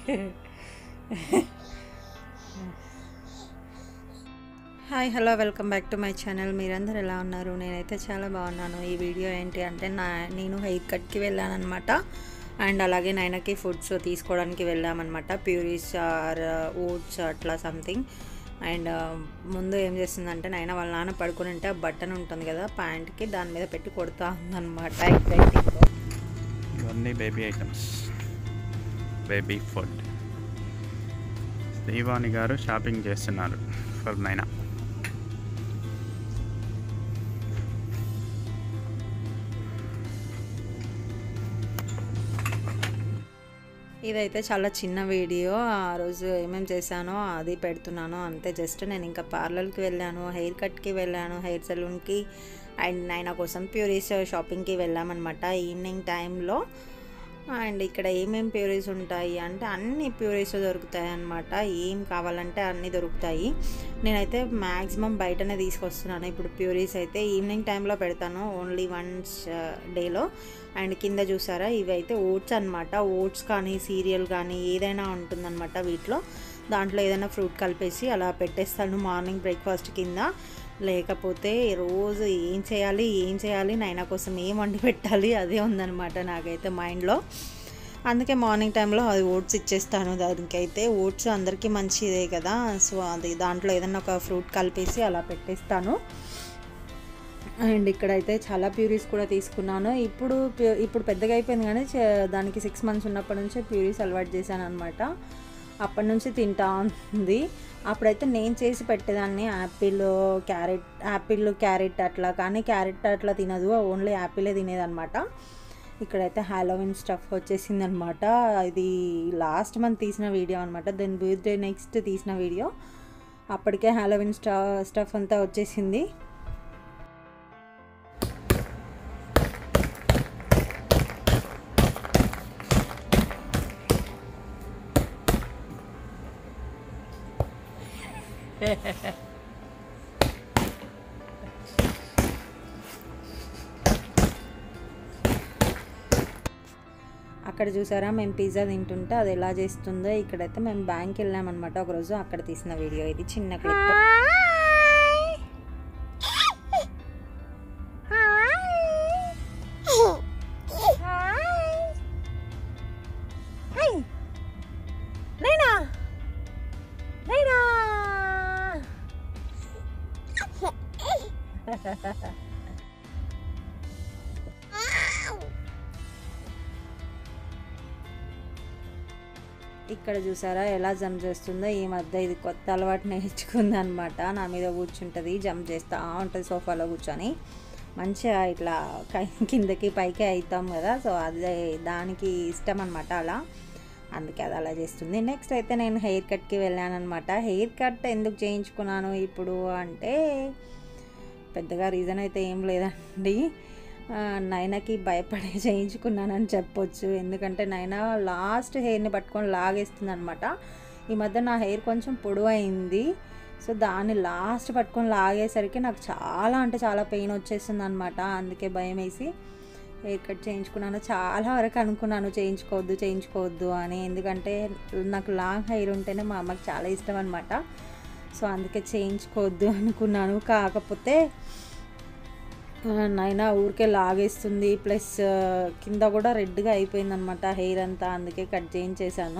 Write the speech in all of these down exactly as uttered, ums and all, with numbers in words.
Hi hello welcome back to my channel. మీరందరూ ఎలా ఉన్నారు? నేనైతే చాలా బాగున్నాను. ఈ వీడియో ఏంటి అంటే నా నేను హెయిర్ కట్కి వెళ్ళానమాట. అండ్ అలాగే నైనాకి ఫుడ్స్ తీసుకోవడానికి వెళ్ళామన్నమాట. ప్యూరీస్ ఆర్ ఓట్స్ అట్లా సంథింగ్. అండ్ ముందు ఏం చేస్తుందంటే నైనా వాళ్ళ నాన్న పడుకుని ఉంటే ఆ బటన్ ఉంటుంది కదా ప్యాంట్కి, దాని మీద పెట్టి కొడుతూ ఉందన్నమాట. ఎగ్జైటింగ్. ఇవన్నీ బేబీ ఐటమ్స్, బేబీ ఫుడ్. దీవాని గారు షాపింగ్ చేస్తున్నారు ఫర్ నైనా. ఇదైతే చాలా చిన్న వీడియో. ఆ రోజు ఏమేమి చేశానో అది పెడుతున్నాను అంతే. జస్ట్ నేను ఇంకా పార్లర్కి వెళ్ళాను, హెయిర్ కట్కి వెళ్ళాను, హెయిర్ సలూన్కి, అండ్ నైనా కోసం ప్యూరీస్ షాపింగ్కి వెళ్ళామన్నమాట ఈవినింగ్ టైంలో. అండ్ ఇక్కడ ఏమేమి ప్యూరీస్ ఉంటాయి అంటే అన్ని ప్యూరీస్ దొరుకుతాయి అన్నమాట. ఏం కావాలంటే అన్నీ దొరుకుతాయి. నేనైతే మ్యాక్సిమం బయటనే తీసుకొస్తున్నాను. ఇప్పుడు ప్యూరీస్ అయితే ఈవినింగ్ టైంలో పెడతాను, ఓన్లీ వన్స్ డేలో. అండ్ కింద చూసారా, ఇవి అయితే ఓట్స్ అనమాట. ఓట్స్ కానీ సీరియల్ కానీ ఏదైనా ఉంటుందన్నమాట వీటిలో. దాంట్లో ఏదైనా ఫ్రూట్ కలిపేసి అలా పెట్టేస్తాను మార్నింగ్ బ్రేక్ఫాస్ట్ కింద. లేకపోతే రోజు ఏం చేయాలి ఏం చేయాలి నైనా కోసం ఏం వండి పెట్టాలి అదే ఉందన్నమాట నాకైతే మైండ్లో. అందుకే మార్నింగ్ టైంలో అది ఓట్స్ ఇచ్చేస్తాను. దానికైతే ఓట్స్ అందరికీ మంచిదే కదా, సో అది దాంట్లో ఏదైనా ఒక ఫ్రూట్ కలిపేసి అలా పెట్టేస్తాను. అండ్ ఇక్కడైతే చాలా ప్యూరీస్ కూడా తీసుకున్నాను. ఇప్పుడు ఇప్పుడు పెద్దగా అయిపోయింది కానీ దానికి సిక్స్ మంత్స్ ఉన్నప్పటి నుంచే ప్యూరీస్ అలవాటు చేశాను అనమాట. అప్పటి నుంచి తింటా ఉంది. అప్పుడైతే నేను చేసి పెట్టేదాన్ని యాపిల్ క్యారెట్ యాపిల్ క్యారెట్ అట్లా, కానీ క్యారెట్ అట్లా తినదు, ఓన్లీ యాపిలే తినేదనమాట. ఇక్కడైతే హాలోవిన్ స్టఫ్ వచ్చేసింది అనమాట. ఇది లాస్ట్ మంత్ తీసిన వీడియో అనమాట. దెన్ బర్త్డే నెక్స్ట్ తీసిన వీడియో. అప్పటికే హాలోవిన్ స్టా స్టఫ్ అంతా వచ్చేసింది. అక్కడ చూసారా మేము పిజ్జా తింటుంటే అది ఎలా చేస్తుందో. ఇక్కడైతే మేము బ్యాంక్కి వెళ్ళామన్నమాట ఒకరోజు, అక్కడ తీసిన వీడియో ఇది, చిన్న క్లిప్. ఇక్కడ చూసారా ఎలా జంప్ చేస్తుందో. ఈ మధ్య ఇది కొత్త అలవాటు నేర్చుకుంది అనమాట. నా మీద కూర్చుంటుంది, జంప్ చేస్తూ ఉంటుంది సోఫాలో కూర్చొని. మంచిగా ఇట్లా కిందకి పైకి అవుతాం కదా, సో అదే దానికి ఇష్టం అనమాట అలా, అందుకే అది అలా చేస్తుంది. నెక్స్ట్ అయితే నేను హెయిర్ కట్కి వెళ్ళాను అనమాట. హెయిర్ కట్ ఎందుకు చేయించుకున్నాను ఇప్పుడు అంటే పెద్దగా రీజన్ అయితే ఏం లేదండి. నైనాకి భయపడే చేయించుకున్నానని చెప్పొచ్చు. ఎందుకంటే నైనా లాస్ట్ హెయిర్ని పట్టుకొని లాగేస్తుంది అనమాట. ఈ మధ్య నా హెయిర్ కొంచెం పొడవు అయింది, సో దాన్ని లాస్ట్ పట్టుకొని లాగేసరికి నాకు చాలా అంటే చాలా పెయిన్ వచ్చేస్తుంది అనమాట. అందుకే భయం వేసి హెయిర్ కట్ చేయించుకున్నాను. చాలా వరకు అనుకున్నాను చేయించుకోవద్దు చేయించుకోవద్దు అని, ఎందుకంటే నాకు లాంగ్ హెయిర్ ఉంటేనే మా అమ్మకి చాలా ఇష్టం అనమాట. సో అందుకే చేయించుకోవద్దు అనుకున్నాను. కాకపోతే నైనా ఊరికే లాగేస్తుంది, ప్లస్ కింద కూడా రెడ్గా అయిపోయిందనమాట హెయిర్ అంతా. అందుకే కట్ చేయించేసాను.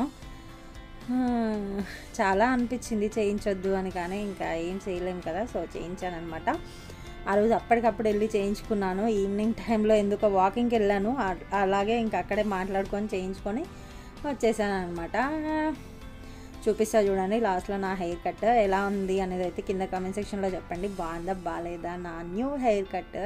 చాలా అనిపించింది చేయించొద్దు అని, కానీ ఇంకా ఏం చేయలేం కదా, సో చేయించాను అనమాట. ఆ రోజు అప్పటికప్పుడు వెళ్ళి చేయించుకున్నాను. ఈవినింగ్ టైంలో ఎందుకో వాకింగ్కి వెళ్ళాను, అలాగే ఇంకా అక్కడే మాట్లాడుకొని చేయించుకొని వచ్చేసాను అనమాట. చూపిస్తా చూడండి లాస్ట్లో నా హెయిర్ కట్ ఎలా ఉంది అనేది అయితే కింద కామెంట్ సెక్షన్లో చెప్పండి. బాగుందా బాగాలేదా నా న్యూ హెయిర్ కట్.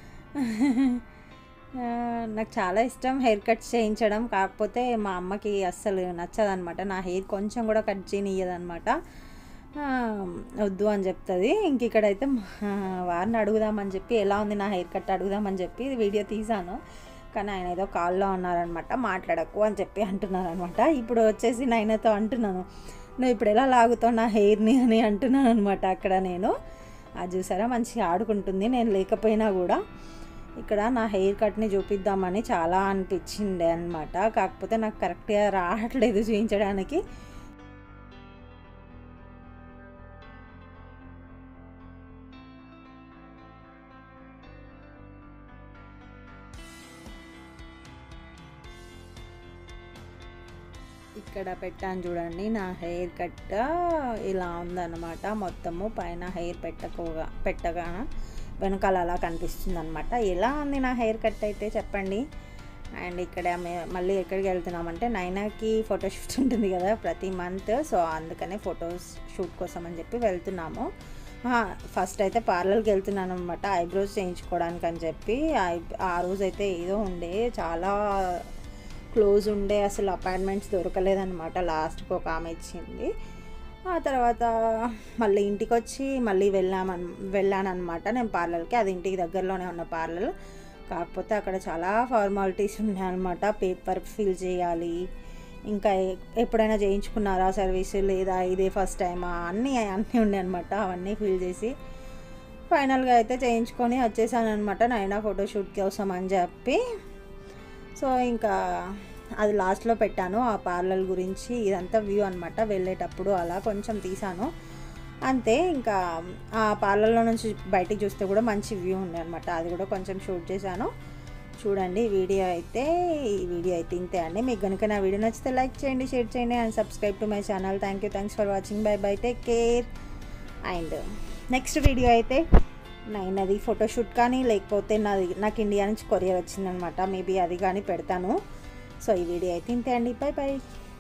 నాకు చాలా ఇష్టం హెయిర్ కట్ చేయించడం, కాకపోతే మా అమ్మకి అస్సలు నచ్చదనమాట. నా హెయిర్ కొంచెం కూడా కట్ చేయనియ్యదనమాట, వద్దు అని చెప్తుంది. ఇంక ఇక్కడైతే వారిని అడుగుదామని చెప్పి ఎలా ఉంది నా హెయిర్ కట్ అడుగుదామని చెప్పి వీడియో తీసాను. కానీ ఆయన ఏదో కాల్లో ఉన్నారనమాట, మాట్లాడకు అని చెప్పి అంటున్నారనమాట. ఇప్పుడు వచ్చేసి నైనాతో అంటున్నాను, నువ్వు ఇప్పుడు ఎలా లాగుతావు నా హెయిర్ని అని అంటున్నాను అనమాట. అక్కడ నేను అది చూసారా మంచిగా ఆడుకుంటుంది నేను లేకపోయినా కూడా. ఇక్కడ నా హెయిర్ కట్ని చూపిద్దామని చాలా అనిపించింది అనమాట. కాకపోతే నాకు కరెక్ట్గా రావట్లేదు చూపించడానికి. ఇక్కడ పెట్టాను చూడండి నా హెయిర్ కట్ ఇలా ఉందన్నమాట. మొత్తము పైన హెయిర్ పెట్టకోగా పెట్టగా వెనకాల అలా కనిపిస్తుంది అనమాట. ఎలా ఉంది నా హెయిర్ కట్ అయితే చెప్పండి. అండ్ ఇక్కడ మళ్ళీ ఎక్కడికి వెళ్తున్నామంటే నైనాకి ఫోటోషూట్ ఉంటుంది కదా ప్రతి మంత్. సో అందుకనే ఫొటోస్ షూట్ కోసం అని చెప్పి వెళ్తున్నాము. ఫస్ట్ అయితే పార్లర్కి వెళ్తున్నాను అనమాట ఐబ్రోస్ చేయించుకోవడానికి అని చెప్పి. ఆ రోజు అయితే ఏదో ఉండే చాలా క్లోజ్ ఉండే, అసలు అపాయింట్మెంట్స్ దొరకలేదన్నమాట. లాస్ట్కి ఒక ఆమె ఇచ్చింది. ఆ తర్వాత మళ్ళీ ఇంటికి వచ్చి మళ్ళీ వెళ్ళామన్ వెళ్ళానమాట నేను పార్లర్కి. అది ఇంటికి దగ్గరలోనే ఉన్న పార్లర్. కాకపోతే అక్కడ చాలా ఫార్మాలిటీస్ ఉన్నాయన్నమాట. పేపర్ ఫిల్ చేయాలి, ఇంకా ఎప్పుడైనా చేయించుకున్నారా సర్వీస్ లేదా ఇదే ఫస్ట్ టైమా అన్నీ అన్నీ ఉన్నాయి అనమాట. అవన్నీ ఫిల్ చేసి ఫైనల్గా అయితే చేయించుకొని వచ్చేసాను అనమాట నైనా ఫోటోషూట్ కోసం అని చెప్పి. సో ఇంకా అది లాస్ట్లో పెట్టాను ఆ పార్లర్ గురించి. ఇదంతా వ్యూ అనమాట. వెళ్ళేటప్పుడు అలా కొంచెం తీసాను అంతే. ఇంకా ఆ పార్లర్లో నుంచి బయటికి చూస్తే కూడా మంచి వ్యూ ఉంది అనమాట. అది కూడా కొంచెం షూట్ చేశాను. చూడండి వీడియో అయితే. ఈ వీడియో అయితే ఇంతే అండి. మీకు కనుక నా వీడియో నచ్చితే లైక్ చేయండి, షేర్ చేయండి and subscribe to my channel. Thank you thanks for watching. Bye bye, take care. And next video అయితే నైనాది ఫోటోషూట్ కానీ లేకపోతే నాది నాకు ఇండియా నుంచి కొరియర్ వచ్చిందనమాట. మేబీ అది కానీ పెడతాను. సో ఈ వీడియో అయితే ఇంతే అండి. Bye by.